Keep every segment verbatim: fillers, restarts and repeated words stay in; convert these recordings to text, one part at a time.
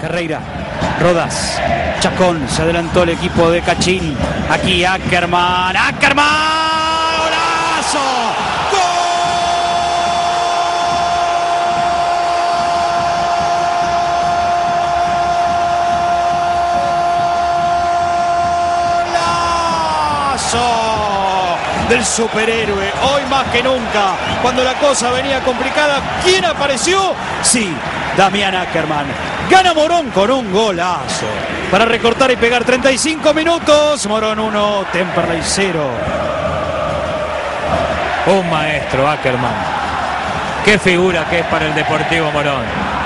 Ferreira, Rodas, Chacón, se adelantó el equipo de Cachín. Aquí Ackerman, Ackerman, golazo. Del superhéroe, hoy más que nunca, cuando la cosa venía complicada. ¿Quién apareció? Sí, Damián Ackerman. Gana Morón con un golazo para recortar y pegar. Treinta y cinco minutos, Morón uno, Temperley cero. Un maestro Ackerman. Qué figura que es para el Deportivo Morón.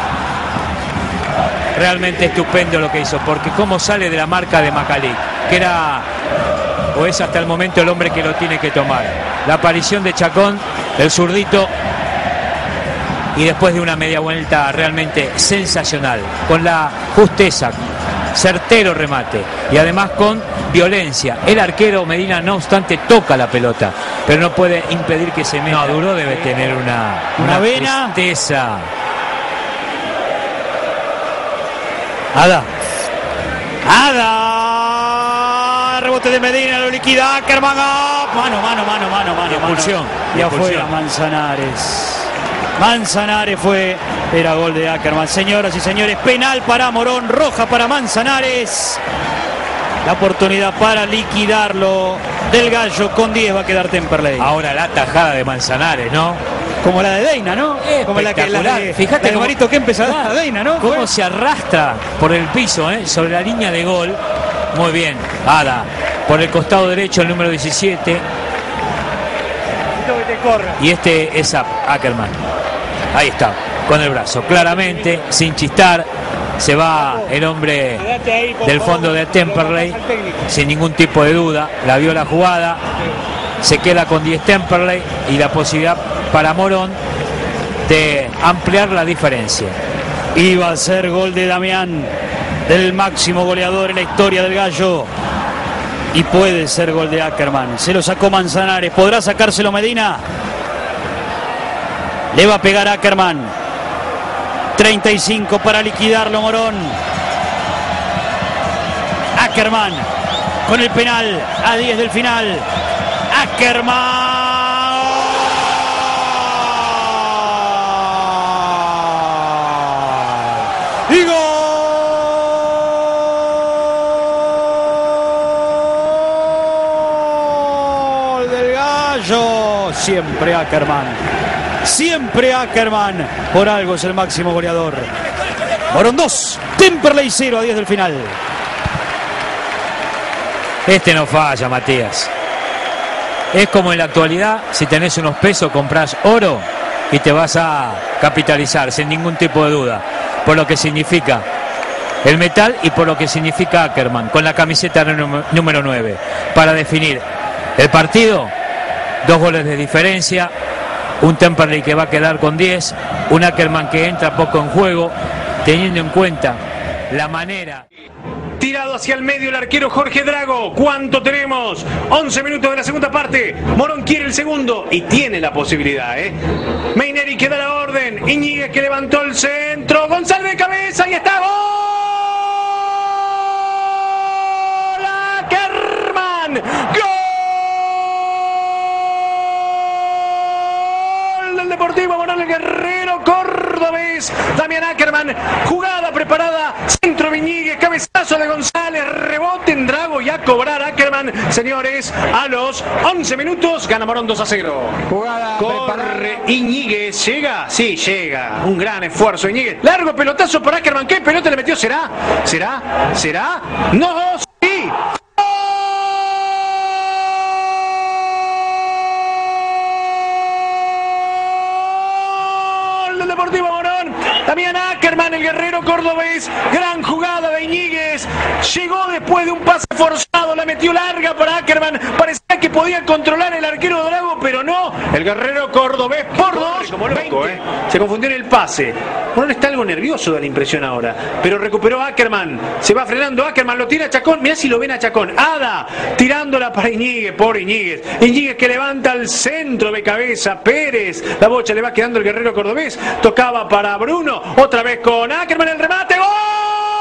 Realmente estupendo lo que hizo, porque cómo sale de la marca de Macalic, que era o es hasta el momento el hombre que lo tiene que tomar. La aparición de Chacón, el zurdito, y después de una media vuelta realmente sensacional, con la justeza, certero remate y además con violencia. El arquero Medina, no obstante, toca la pelota, pero no puede impedir que se meta. No, Duro debe tener una, una, una vena. Tristeza. Ada. Ada. Rebote de Medina, lo liquida Ackerman. ¡Oh! Mano, mano, mano, mano, mano. Expulsión. Y afuera Manzanares. Manzanares fue, era gol de Ackerman. Señoras y señores, penal para Morón, roja para Manzanares. La oportunidad para liquidarlo del Gallo, con diez va a quedar Temperley. Ahora la tajada de Manzanares, ¿no? Como la de Deina, ¿no? Como la que la de, fíjate la de Marito que empezó a Deina, ¿no? Cómo se arrastra por el piso, ¿eh? Sobre la línea de gol. Muy bien, Ada. Por el costado derecho, el número diecisiete. Y este es Ackerman. Ahí está, con el brazo, claramente, sin chistar. Se va el hombre del fondo de Temperley, sin ningún tipo de duda. La vio la jugada. Se queda con diez Temperley y la posibilidad para Morón de ampliar la diferencia. Iba a ser gol de Damián, del máximo goleador en la historia del Gallo. Y puede ser gol de Ackerman. Se lo sacó Manzanares. ¿Podrá sacárselo Medina? Le va a pegar Ackerman. treinta y cinco para liquidarlo Morón. Ackerman con el penal a diez del final. Ackerman. Y gol. Siempre Ackerman, siempre Ackerman, por algo es el máximo goleador. Morón dos, Temperley cero a diez del final. Este no falla, Matías. Es como en la actualidad, si tenés unos pesos compras oro y te vas a capitalizar sin ningún tipo de duda, por lo que significa el metal y por lo que significa Ackerman con la camiseta número nueve para definir el partido. Dos goles de diferencia, un Temperley que va a quedar con diez, un Ackerman que entra poco en juego, teniendo en cuenta la manera. Tirado hacia el medio el arquero Jorge Drago. ¿Cuánto tenemos? once minutos de la segunda parte. Morón quiere el segundo y tiene la posibilidad, ¿eh? Meineri que da la orden. Iñiguez que levantó el centro. González de cabeza y está. ¡Gol! ¡Ackerman! ¡Gol! Deportivo Morón, el guerrero cordobés Damián Ackerman, jugada preparada, centro Iñiguez, cabezazo de González, rebote en Drago y a cobrar Ackerman, señores, a los once minutos, gana Morón dos a cero. Jugada corre Iñiguez, llega, sí, llega, un gran esfuerzo Iñiguez, largo pelotazo por Ackerman, ¿qué pelota le metió? ¿Será? ¿Será? ¿Será? ¡No! ¡Sí! Deportivo Morón, Damián Ackerman, el guerrero cordobés, gran jugada de Iñiguez, llegó después de un pase forzado, la metió larga para Ackerman, parecía que podía controlar el arquero Drago, pero no, el guerrero cordobés por dos, como loco, ¿eh? Se confundió en el pase. Morón está algo nervioso, da la impresión ahora, pero recuperó Ackerman, se va frenando Ackerman, lo tira a Chacón, mirá si lo ven a Chacón, Ada, tirándola para Iñiguez, por Iñiguez, Iñiguez que levanta al centro de cabeza, Pérez, la bocha le va quedando el guerrero cordobés, tocaba para Bruno, otra vez con Ackerman, el remate, ¡gol!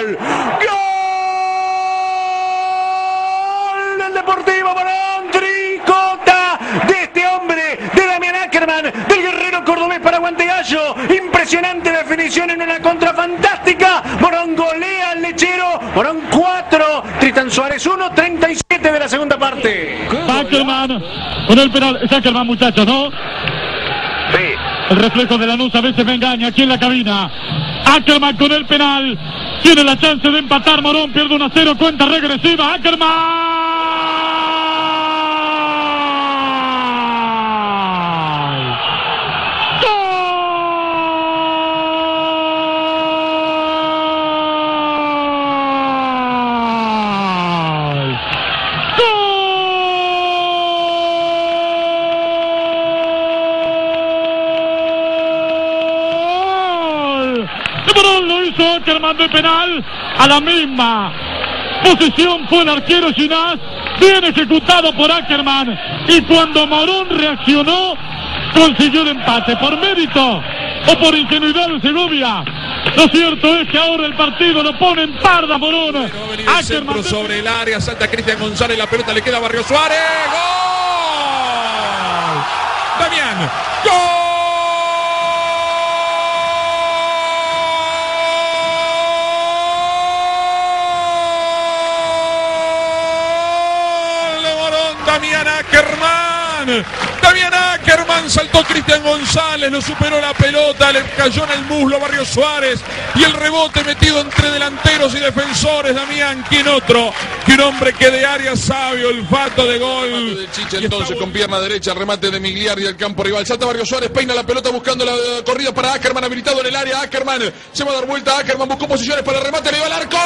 gol. ¡Gol del Deportivo Morón! Tricota de este hombre, de Damián Ackerman, del guerrero cordobés para Guantegallo. Impresionante definición en una contra fantástica. Morón golea al Lechero. Morón cuatro, Tristan Suárez uno, treinta y siete de la segunda parte. Ackerman con el penal. Es Ackerman, muchachos, ¿no? Sí. El reflejo de Lanús a veces me engaña aquí en la cabina. Ackerman con el penal. Tiene la chance de empatar. Morón pierde uno a cero. Cuenta regresiva. Ackerman. Morón lo hizo Ackerman de penal. A la misma posición fue el arquero Ginás, bien ejecutado por Ackerman, y cuando Morón reaccionó consiguió el empate por mérito o por ingenuidad de Segovia. Lo cierto es que ahora el partido lo pone en parda Morón. Va a venir el centro sobre el área, salta Cristian González, la pelota le queda a Barrio Suárez. ¡Gol! Damián, ¡gol! Damián Ackerman, Damián Ackerman, saltó Cristian González, lo superó la pelota, le cayó en el muslo a Barrio Suárez y el rebote metido entre delanteros y defensores. Damián, ¿quién otro? Que un hombre que de área sabe, olfato de gol. De Chicha, entonces con pierna derecha, el remate de Migliari del campo rival. Salta Barrio Suárez, peina la pelota buscando la corrida para Ackerman, habilitado en el área. Ackerman se va a dar vuelta. Ackerman buscó posiciones para el remate, le va al arco.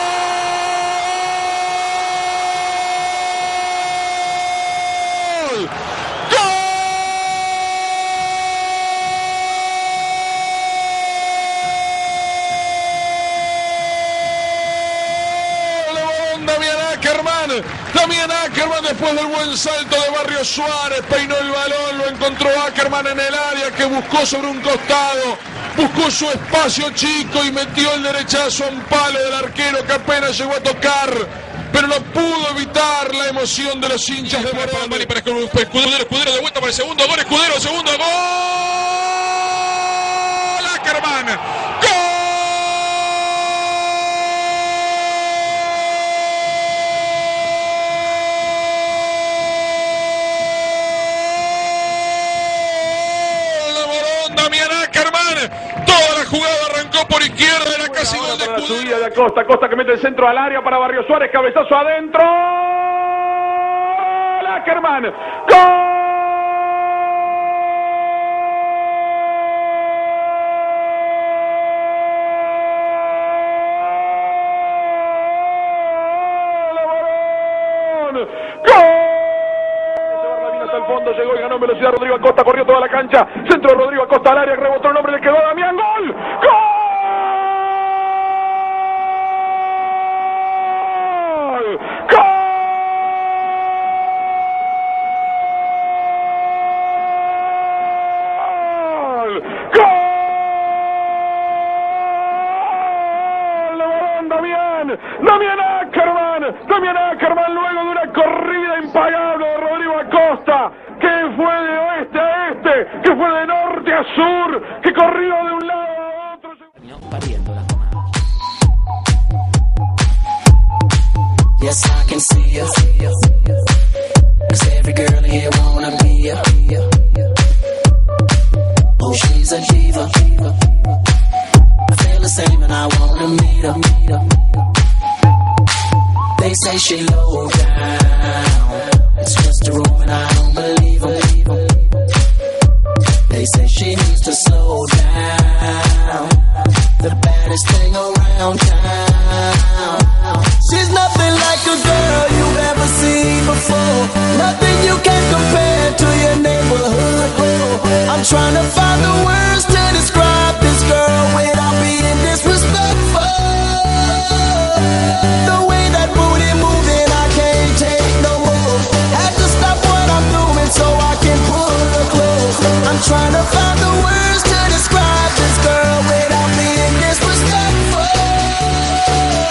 Damián Ackerman, después del buen salto de Barrio Suárez, peinó el balón, lo encontró Ackerman en el área, que buscó sobre un costado, buscó su espacio chico y metió el derechazo a un palo del arquero que apenas llegó a tocar, pero no pudo evitar la emoción de los hinchas de Morón. Para Escudero, Escudero de vuelta para el segundo gol, Escudero, segundo gol. Ackerman, gol. Toda la jugada arrancó por izquierda, era casi gol de Escudero. Escudero. Subida de Acosta, Acosta que mete el centro al área para Barrio Suárez, cabezazo adentro. Ackerman, gol. Fondo llegó y ganó en velocidad Rodrigo Acosta, corrió toda la cancha, centro de Rodrigo Acosta al área, rebotó el hombre, le quedó a Damián, gol, gol, gol, gol, Damián, Damián Ackerman, Damián Ackerman luego de una corrida impagable de Rodrigo Acosta, que fue de oeste a este, que fue de norte a sur, que corrió de un lado a otro. Yes, I can see you, 'cause every girl here wanna be you. Oh, she's a diva, I feel the same and I wanna meet her. They say she low down, it's just a room and I don't believe them. They say she needs to slow down, the baddest thing around town. She's nothing like a girl you've ever seen before, nothing you can compare to your neighborhood. I'm trying to find the words to describe this girl without being disrespectful. The way that booty moving, I can't take no more. Had to stop what I'm doing so I can pull her close. I'm trying to find the words to describe this girl without being disrespectful.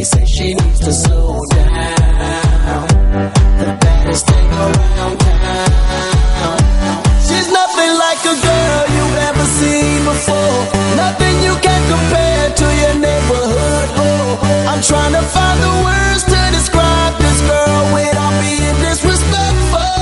They say she needs to slow down. The baddest thing around town. She's nothing like a girl you've ever seen before. Nothing you can compare to your neighborhood. Oh, I'm trying to find the words to describe this girl without being disrespectful.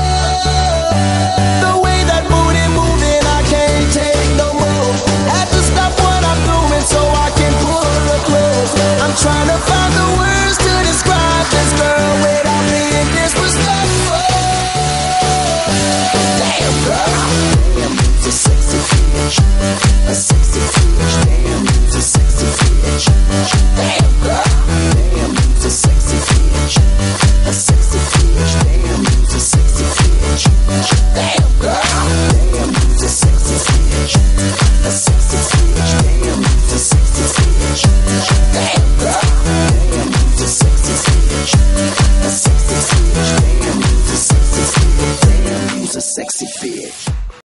The way that booty moving, I can't take no more. Had to stop what I'm doing so I can pull her close. I'm trying to find the words to describe this girl without being disrespectful. Damn girl, damn, you's a sexy bitch, a sexy bitch. Damn, you's a sexy bitch. Damn girl, damn, you's a sexy bitch, a sexy bitch. Damn, you's a sexy bitch. Damn girl, damn, you's a sexy bitch, a sexy bitch. Damn, you's a sexy bitch. Damn girl, damn, you's a sexy bitch, a sexy bitch. Damn, you's a sexy bitch. Damn, you's a sexy bitch.